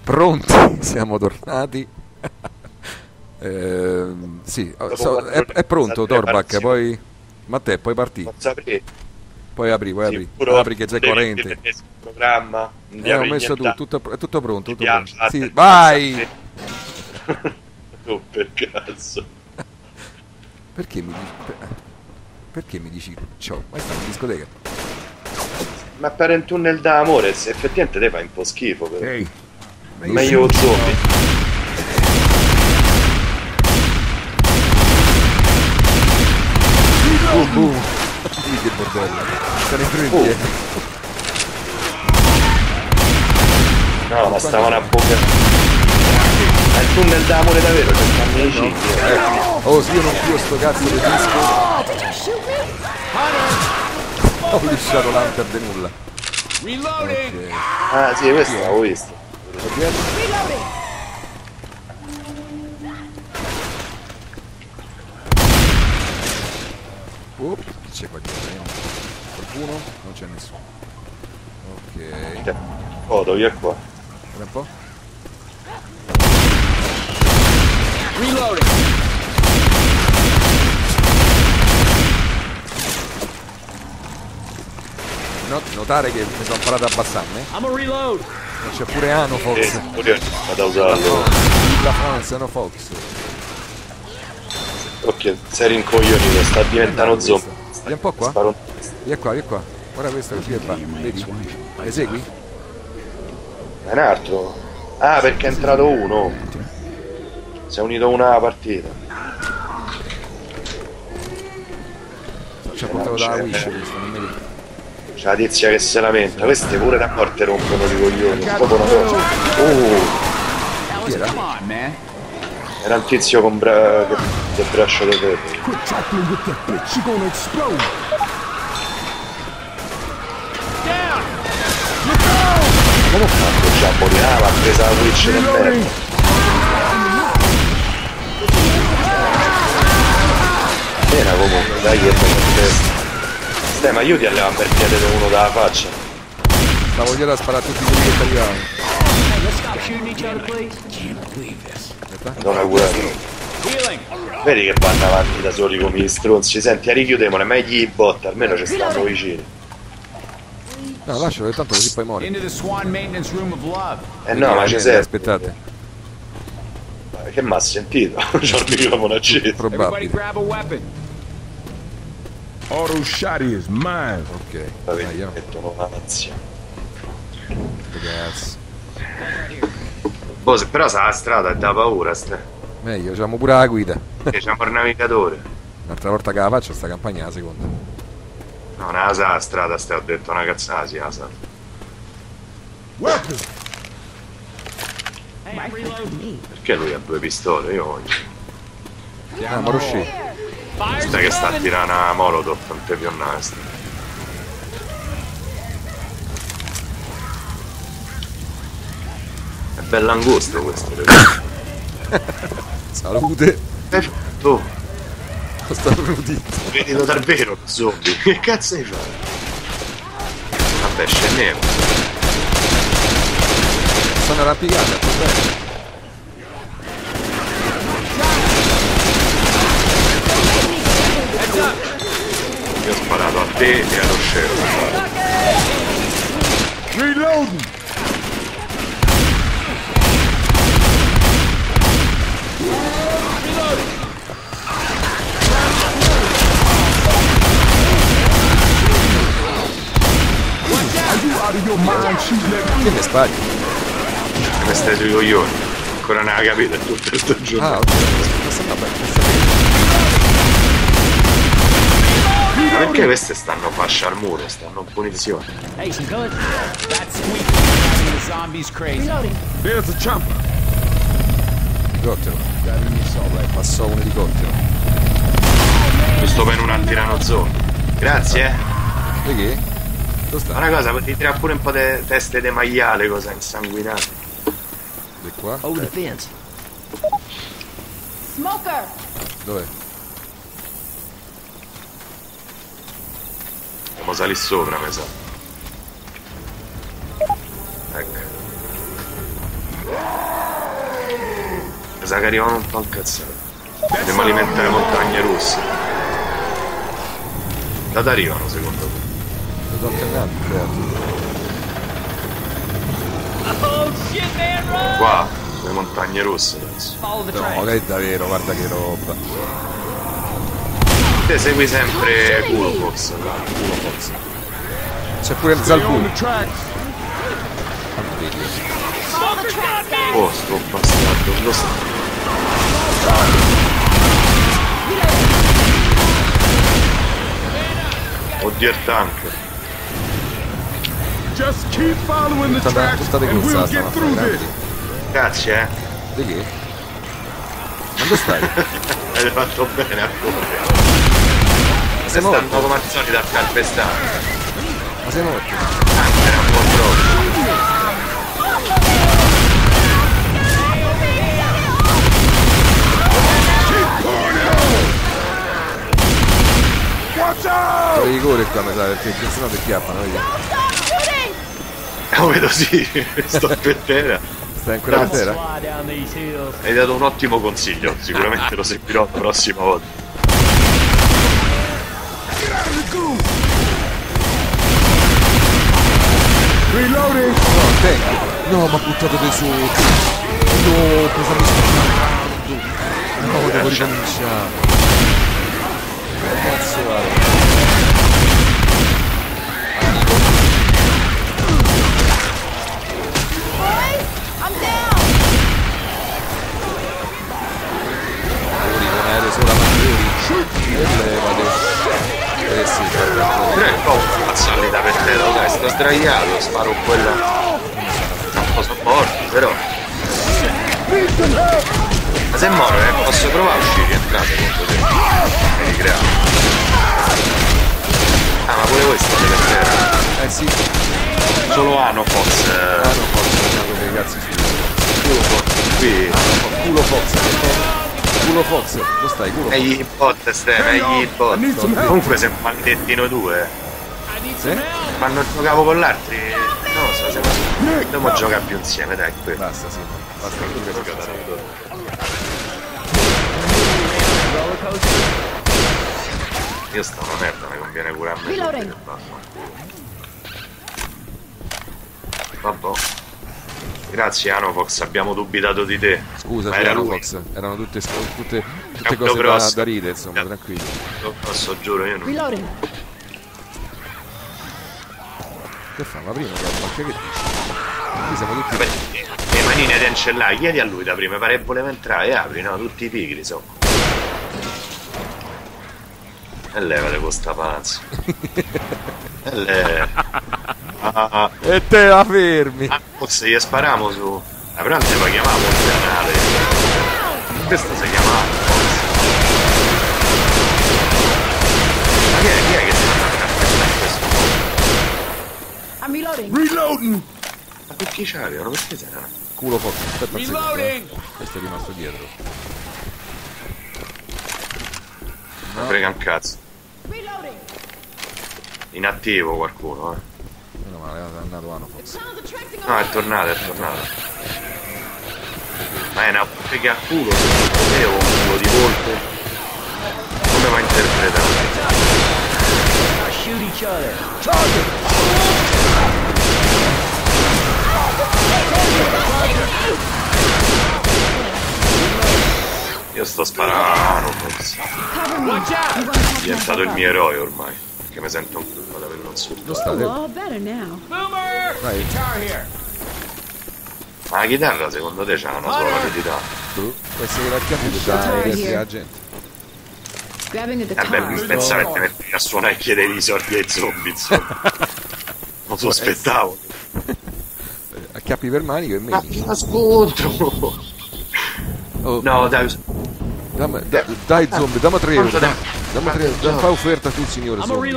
Pronti, siamo tornati. Sì, è pronto Torbak, poi Matteo, puoi partire. Puoi apri, apri che c'è corrente. Programma, ho messo tutto pronto, tutto pronto. Sì, vai! Oh, per cazzo. Perché mi dici ciò? Ma sta in discoteca. Ma per un tunnel d'amore, se effettivamente te fa un po' schifo. Però. Ehi, meglio zombie. Che bordello. Sono in trentine. No, ma stavano a bocca. È il tunnel d'amore davvero, che stanno vicini. Oh, sì, io non più sto cazzo di disco. Ho lisciato l'hunter di nulla. reloading. Ah sì, questo l'avevo visto. C'è qualcuno? Non c'è nessuno. Ok. Foto, via qua. Guarda un po'. Reloading. Notare che mi sono imparato a abbassarmi. I'm a reload. C'è pure Ano Fox. Pure da usarlo. La France, Ano Fox. Ok, sei rincoglionito, sta diventando zombie. Vieni un po' qua. Sparo. Via qua, via qua. Guarda questo qui è qua. Vedi? Le segui? È un altro. Ah, perché è entrato uno. Si è unito una partita. Ci ha portato dalla Wish questo, non mi dico. C'è la tizia che se lamenta. Queste pure da morte rompono i coglioni. Proprio una cosa. Chi era? Come on, man. Era un tizio con del braccio di ferro. Quit tackling with the bitch, she gonna explode. Down. Come ho fatto già a morire? Ah, l'ha presa la Witch del merda. Bene comunque, dai che è ma io ti alleva per piede uno dalla faccia. Stavo dietro a sparare a tutti quelli che arrivavano. Hey, let's stop shooting each other, please. Madonna guerra. Healing. Vedi che vanno avanti da soli come gli stronzi. Senti, richiudemone, meglio i bot, almeno ci stanno vicini. No, lascialo, tanto così poi muore. Into the Swan Maintenance Room of Love. No, ma ci sei. Aspettate. Che m'ha sentito? C'ho il microfono acceso. Everybody Probabile. grab a weapon. Auto shotty is mine. Ok. Vabbè, Dai, io. mettono una nazione. Cazzo. Boh, però sa la strada è da paura, Meglio, c'abbiamo pure la guida. C'è un navigatore. L'altra volta che la faccio sta campagna la seconda. No, non la sa la strada, ho detto una cazzata, sì, la sa. Weapon. Hey, I'm reloading. Perché lui ha due pistole? Io voglio. Ah, ma Rosci. Fire's Stai che sta a coming. tirare una molotov, non te più nasty. È bell'angusto questo. Salute. Oh, Sta venuti. vedilo davvero, zombie. Che cazzo hai fatto? Vabbè, scendiamo. Stanno arrampicati, a bene. Heads up. Io ho sparato a te e allo scero. Reloading. Are you out of your mind shooting at Che ne spagli? Come stai sui coglioni? Ancora non la capito, è tutto il tuo giorno. Ah, ok. Vabbè, Ma perché queste stanno fascia al muro, stanno in punizione? Hey, some good. That's sweet. Driving the zombies crazy. There's a chopper. elicottero. Passò un elicottero. Giusto per un tirano zombie. Grazie. Perché? Dove sta? Ma una cosa, potrei tirare pure un po' di teste di maiale, cosa insanguinate. Di qua? Over the fence. Smoker! Dov'è? Dobbiamo salire sopra, mi sa. Ecco. Mi sa che arrivano un po' incazzato. Dobbiamo alimentare montagne russe. Da dove arrivano secondo te? Lo sto alternando, Qua, le montagne russe adesso. no, che è davvero, guarda che roba. Te segui sempre culo Fox. Culo Fox. C'è pure il Zalbun. Oh, sto bastardo, lo sta. Oddio il tank. Just keep following the tracks and we'll get through this. Grazie, Di che? Dove stai? Hai fatto bene a correre. Se morto? stanno come al solito a calpestare. Ma sei morto? Anche era un po' troppo. Watch out! Devi correre qua, mi sa, perché sennò ti chiappano, vedi? Lo vedo sì, sto per terra. Stai ancora per terra? Hai dato un ottimo consiglio, sicuramente lo seguirò la prossima volta. Reloading! No, tank! No, ma buttato dei su! No, cosa mi sto facendo? No, devo ricominciare! Cazzo vado? Solo e levate. Sì, Però è un po' ammazzarli da per terra, dai, sto sdraiato, sparo quella. Un po' sono morti, però. Ma se muore, posso provare a uscire e entrare secondo te? E ricreare. Ah, ma pure voi state per terra? sì. Solo Anofox. Anofox, dei cazzi su. Culo Fox, qui. Culo Fox. Culo Fox, dove stai? Culo Fox? Egli il bot, Steve, egli il bot. Comunque sei un maledettino due. Sì? Quando giocavo con l'altri, non lo so, se dobbiamo giocare più insieme, dai, qui. Basta, sì. Basta tu che giocare. Io sto una merda, mi conviene curarmi subito. Vabbè. Grazie Anofox, abbiamo dubitato di te. Scusa, Anofox, erano tutte cose da ridere, insomma, tranquillo. Posso, giuro, io non. Che fa? Ma prima, che dici? Qui siamo tutti... Le manine cancellate, chiedi a lui da prima, pare che voleva entrare, apri, no? Tutti i pigri sono. E levate con sta panza. E te la fermi! Se gli spariamo su. La prante la chiamavo il canale. Questo si chiamava. Ma chi è che sta andando a prendere questo? I'm reloading. Reloading! Ma perché c'avevano? Perché c'erano? Culo Fox, aspetta un secondo. Questo è rimasto dietro. Non frega un cazzo. Reloading. Inattivo qualcuno, Meno male, è andato Anofox. No, è tornato. Ma è una frega a culo, se un culo di volpe. Come va interpretato? Shoot each other. Io sto sparando, è diventato il mio eroe ormai. Perché mi sento un po' da averlo Dove insultato. state? All better now. Dai, Ma la chitarra secondo te c'ha una sola abilità? può essere la chiave da vedersi la gente. Grabbing at the Vabbè, car. pensare a tenerti a suonare e chiedere i soldi ai zombie, insomma. Non sospettavo. Acchiappi per manico e meni. Ma scontro! Oh, No, dai, dai zombie, dammi 3 euro. Quanto Dammi 3 euro. Fa offerta tu, signore zombie.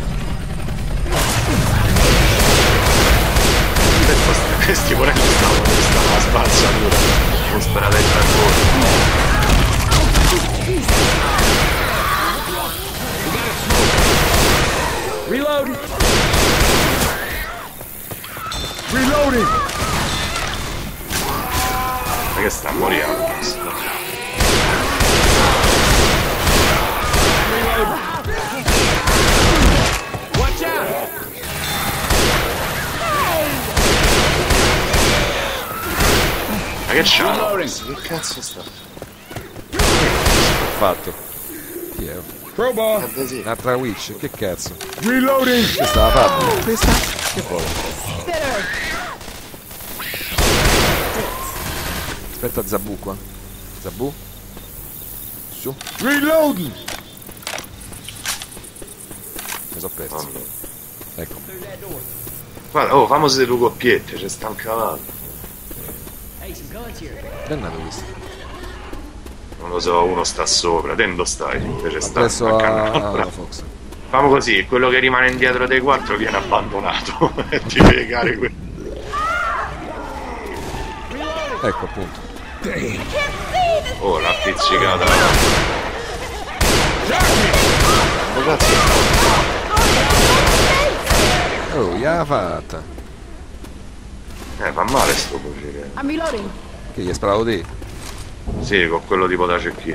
questi pure che stavano spazzatura. Non sperate il tranquillo. Reload. Reloading! che sta a morire. Watch out! Ma che c'ha? Reloading. Che cazzo sta? Fatto. Chi è? Crowbar. Un'altra witch, che cazzo? Reloading. Questa la fatta. Questa? Che vuole? Aspetta Zabù qua. Zabù? Su. Reloading. Mi sono perso. Ecco. Guarda, oh, famosi delle due coppiette, c'è sta un cavallo. Che è nato questo? Non lo so, uno sta sopra, dentro stai, invece sta Adesso accanto. a Fox. Famo così, quello che rimane indietro dei quattro viene abbandonato e ti piegare quello. Ecco appunto. Oh, l'ha pizzicata. Ma cazzo. Oh, gliel'ha fatta. Fa male sto fucile. I'm reloading. Che gli hai sparato te? Sì, con quello tipo da cecchino.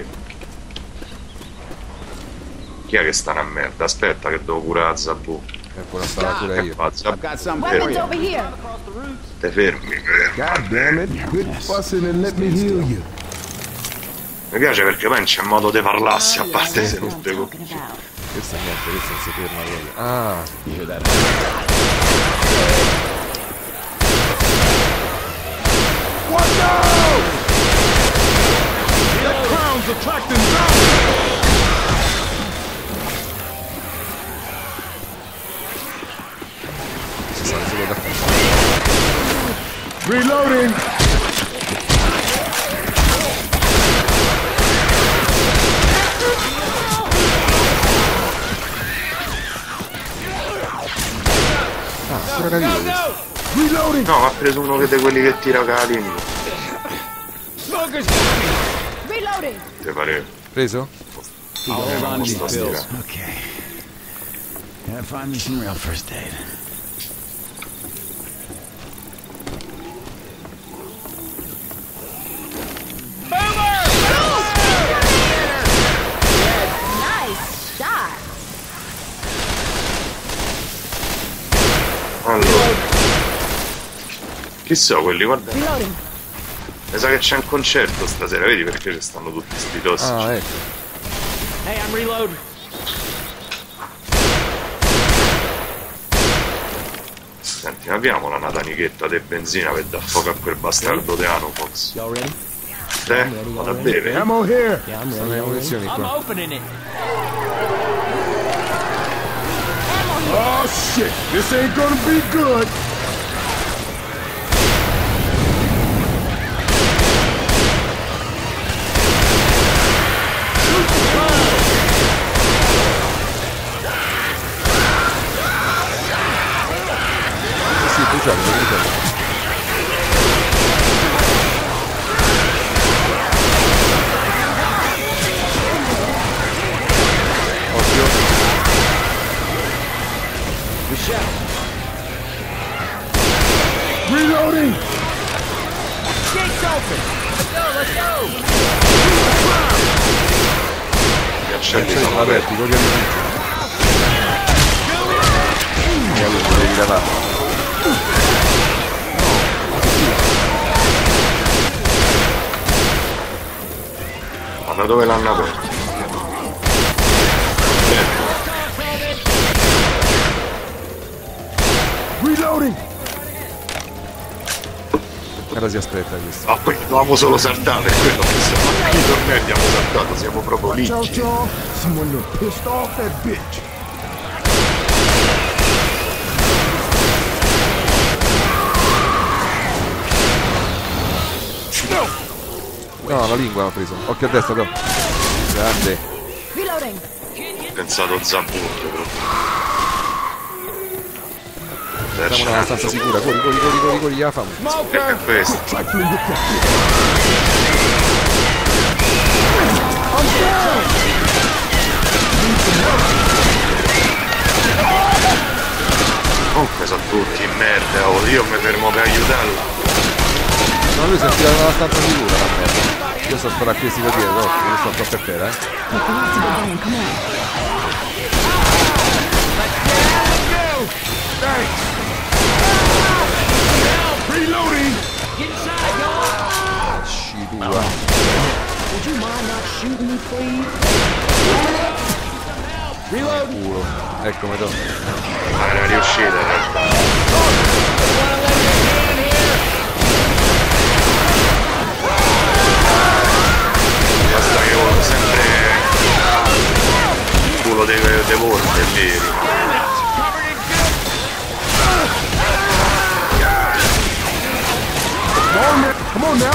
Chi è che sta una merda? Aspetta che devo curare Zabù. Ecco, la stava pure io. Fa I've Zabù, got something for Weapons you. over here. te fermi. God damn it. Quit fussing and let me heal you. Mi piace perché poi non c'è modo di parlarsi, a parte se non te Talking about. Questa niente, questa non si ferma proprio. Ah, Watch out! That crown's attracting zombies. si sta solo da qua. Reloading. Ah, si era capito questo. Reloading. No, ha preso uno di quelli che tira con la lingua. Smoker's got me. Reloading. Te pare? Preso? I'll hold on to these sto pills. stirando. Okay. Gotta find me some real first aid. Nice shot. Allora. Chi so quelli, guarda. Reloading. Mi sa che c'è un concerto stasera, vedi perché ci stanno tutti sti tossici. Ah, ecco. Hey, I'm reloading. Senti, abbiamo una natanichetta di benzina per dar fuoco a quel bastardo teano, Fox. Y'all ready? Te? Vado a bere? Ammo here. Yeah, I'm Sono le munizioni I'm qua. opening it. Oh shit. This ain't gonna be good. Sì, tu c'hai, lo ricordo. Occhio. Reloading. Gates open. Gli accendi sono Sono aperti. aperti, con gli amici. Devi lavare. Ma da dove l'hanno aperto? Reloading. Ora si aspetta questo. Ah, poi dovevamo solo saltare, quello che siamo qui, i tornei abbiamo saltato, siamo proprio lì. Watch out, y'all. Someone done pissed off that bitch. No, la lingua l'ha preso. Occhio a destra, però. Grande. Reloading. Pensato Zabutto proprio. Siamo nella stanza sicura. Corri, corri, corri, corri, corri, la famo. È questo. Trifling with that. Comunque sono tutti in merda, oh, io mi fermo per aiutarla. No, lui si è tirato una stanza sicura la merda. Io sto sparando a questi per dire, io sto troppo per terra, Reloading! Scitua. Would you mind not shooting me, please? Reload! Culo. Ecco, me Ma era riuscita in realtà. Basta che ho sempre il culo dei volti, è vero. Come on now.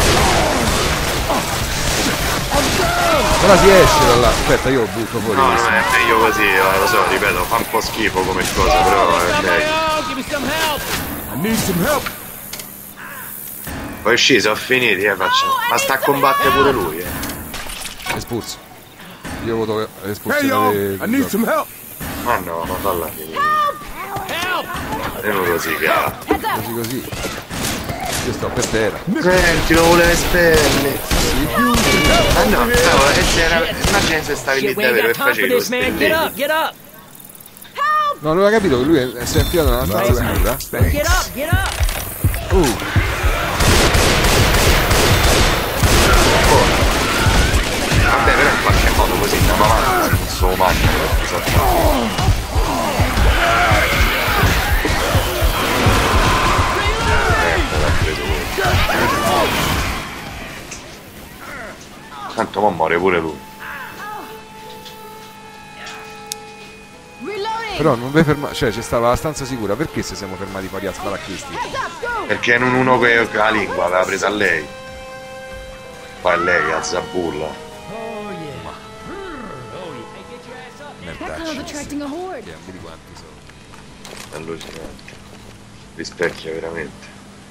Ora si esce da là. Aspetta, io butto fuori. No, non è meglio così, lo so, ripeto, fa un po' schifo come cosa, però è meglio. Give me some help! I need some help. Poi uscì, sono finiti, faccio. Ma sta a combattere pure lui, Espulso. Io voto Hey espulsione y'all, I need some help. Ma no, ma falla finire. Help! E non così, cara. Così così. Io sto per terra. Senti, lo voleva spelle. Ah no, cavolo, immagina se stavi lì Shit, we ain't davvero e got time for facevi lo this, man. Get up, get up! No, non aveva capito che lui si è infilato nella stanza sicura. Get up, get up! Vabbè, però in qualche modo così andiamo avanti, non solo macchina. Tanto mo muore pure lui. Reloading. Però non vi fermate, cioè c'è stava la stanza sicura, perché se siamo fermati fuori a sparare a questi? Heads up, go. Perché non uno che ha la lingua l'aveva presa a lei. Poi è lei che ha zabulla. That tunnel's attracting a horde. Vedi quanti sono. Allucinante. Rispecchia veramente.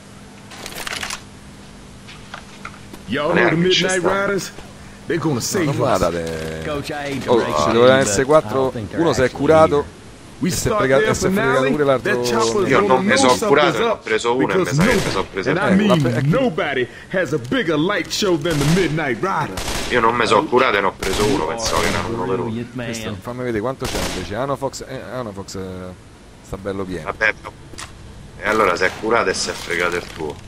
Y'all know the Midnight Riders? They're gonna save Non us. guardate. Coach, I hate to Oh, break ci it doveva to you, essere but I 4, don't think they're uno si è actually curato here. We e si è start fregato their e si è fregato finale. pure l'altro. That chopper's Io gonna non mi know sono curato, something's ne ho up. preso uno e mi Because sa che mi sono preso and I tre. mean nobody has a bigger light show than the Midnight Rider. Io non mi sono curato e ne ho preso uno, pensavo che era uno per uno. Brilliant Questo, man. fammi vedere quanto c'è invece. Anafox sta bello pieno. Vabbè, e allora si è curato e si è fregato il tuo.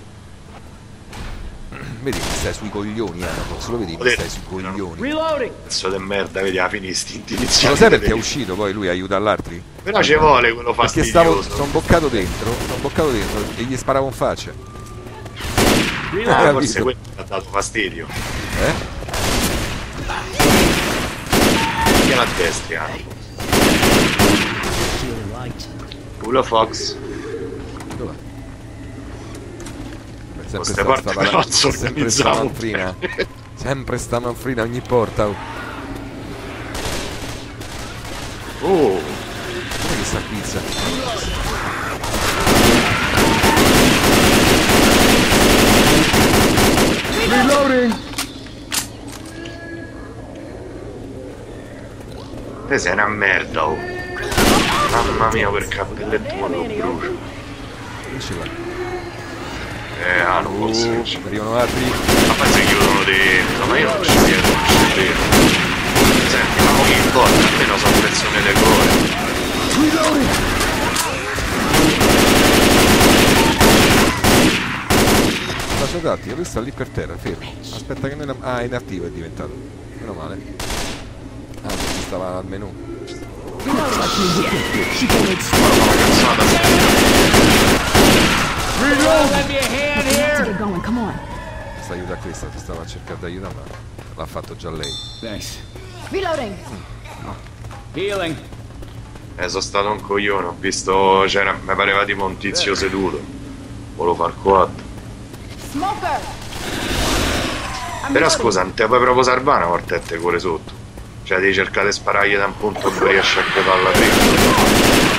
Vedi che stai sui coglioni, Anafox, lo vedi che stai sui coglioni. Reloading! Pezzo di merda, vedi la fine istinti Ma iniziali. lo sai perché è uscito poi lui aiuta all'altri? Però ci vuole quello Perché fastidioso. sono boccato dentro e gli sparavo in faccia. Ah, Hai forse visto? quello mi ha dato fastidio. Che la bestia. Culo Fox. Dov'è? Queste porte però sempre sta organizziamo manfrina. Sempre sta manfrina ogni porta. Oh. Oh, Come che sta pizza? Reloading. te sei una merda, oh. Mamma mia, per cappelletto ma lo brucio. Esci là. Non posso. Arrivano altri. Ma poi si chiudono dentro, ma io non ci vedo, non ci vedo. Senti, ma mo che importa, almeno sono persone le cose. Lascia dati, lui sta lì per terra, fermo. Aspetta che noi... Ah, inattivo è diventato. Meno male. Ah, perché stava al menù. Ma cazzata. Lend me a hand To here! get going, come on. Sta aiuta questa, ti stava a cercare di aiutare, ma l'ha fatto già lei. Thanks. Reloading. Healing. Sono stato un coglione, ho visto, c'era, mi pareva tipo un tizio seduto. Volevo far 4. Smoker. Però scusa, non te puoi proprio salvare una volta e te cuore sotto. Cioè devi cercare di sparargli da un punto dove riesci a crevarla prima.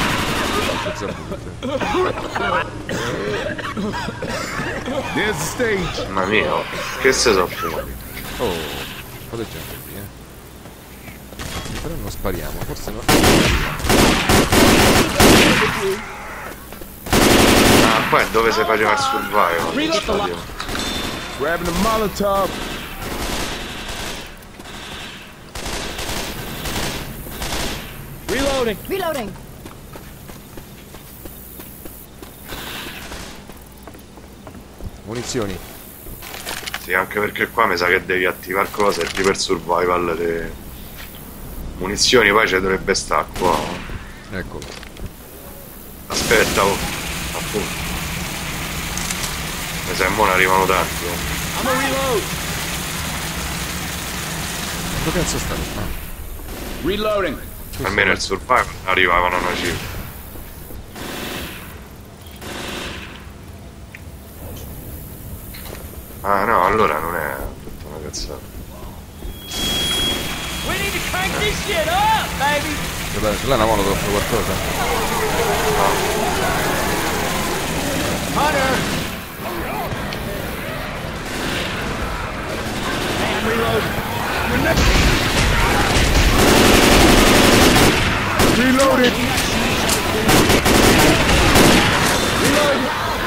There's the stage. Mamma mia, oh, che se sono fuori. Oh, fate gente qui, Però non spariamo, forse no. Ah, poi dove si faceva il survival? Reload the Stadio. Grabbing the Molotov. Reloading. Reloading. Munizioni. Sì, anche perché qua mi sa che devi attivare cose e tipo il survival de... munizioni, poi ci dovrebbe stare qua. Eccolo. Aspetta, oh. Appunto. Mi sa che mo ne arrivano tanti. I'm a reload. Dove cazzo stanno? Ah, Reloading. Almeno il survival arrivavano una cifra. Ah no, allora non è tutta una cazzata. We need to crank this shit up, baby. ce l'ha una molotov o qualcosa? Hunter. Hey, I'm reloading. Reloaded. Reload.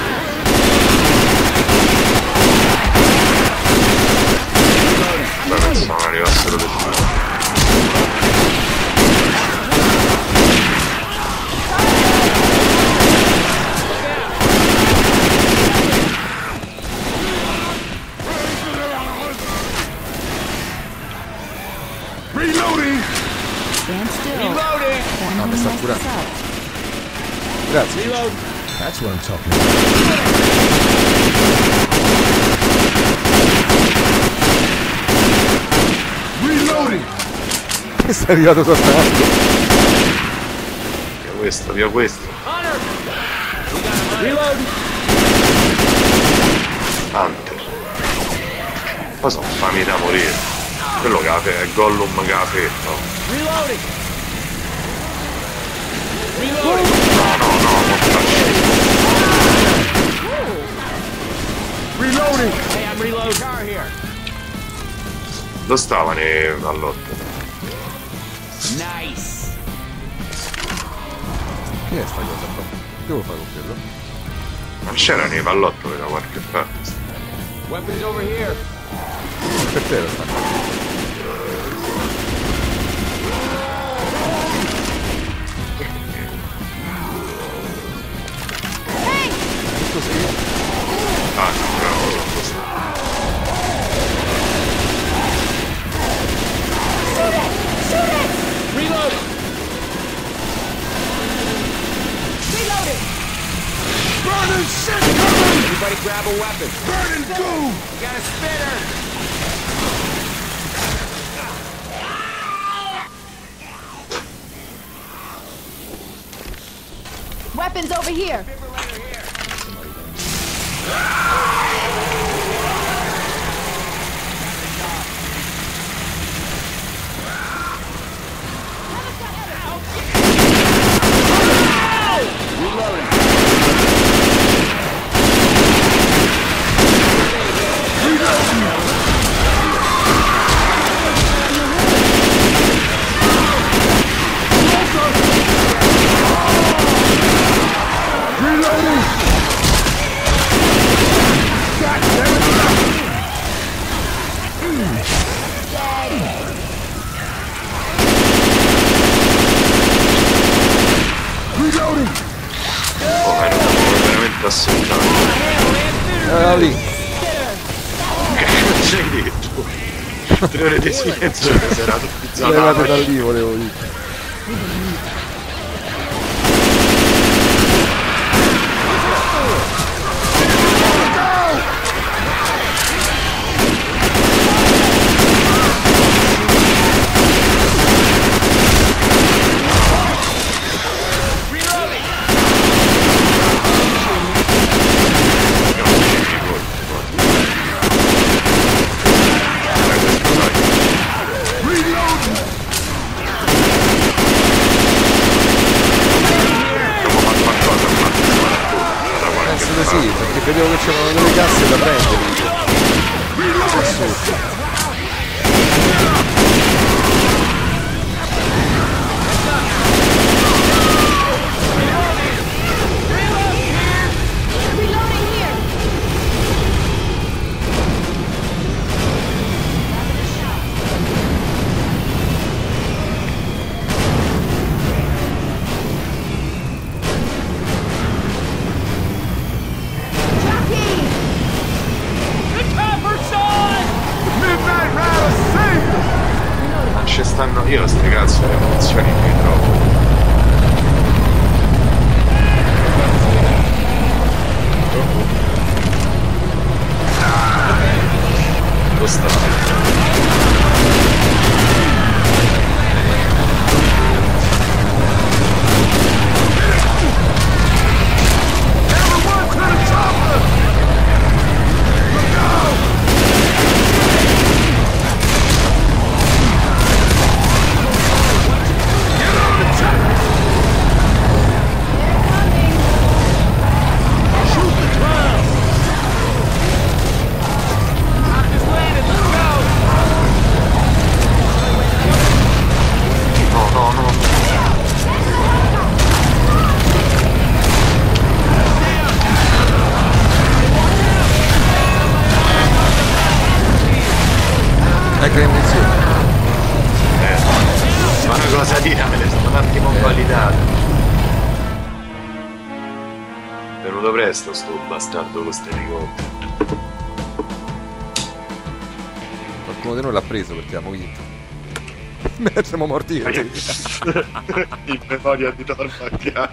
Beh, pensavo arrivassero del tutto. Reloading. Stand still. Reloading. That No, mi money sta messed curando. us up. Grazie. Reload. That's what I'm talking about. Reloading. Sei arrivato soltanto. Via questo, via questo. Hunter. Reload. Hunter. Poi sono fami da morire. Quello che è Gollum che ha fetta. Reloading. Reloading. No, mortacci. Reloading. Hey, I'm reloading. Car here. Dove stava nei pallotti? Nice. Che è sta cosa qua? Che devo fare con quello? Non c'era nei pallottoli da qualche parte. Weapons over here. Per te sta. Ah, no, bravo. Reload. Reloading. Burning shit coming. Everybody grab a weapon. Burning goo. We got a spinner. Weapons over here. Reloading. God damn it. Reloading. Oh, era veramente assoldato. Lì. Che cazzo hai detto? 3 ore di silenzio che si era tutti Levate da zanati. lì, volevo dire. Sì, perché vedevo che c'erano delle casse da prendere. Reloading here. io ste cazzo le munizioni qui trovo. Lo sta. No, no, no. Ecco le munizioni. Ma una cosa dire, me le sono un attimo validate. Venuto presto sto bastardo con ste elicotteri. Qualcuno di noi l'ha preso perché abbiamo vinto. Siamo morti io. In memoria di Normandia.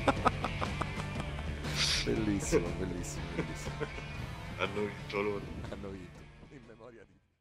Bellissimo, bellissimo, bellissimo. Hanno vinto loro. Hanno vinto. In memoria di...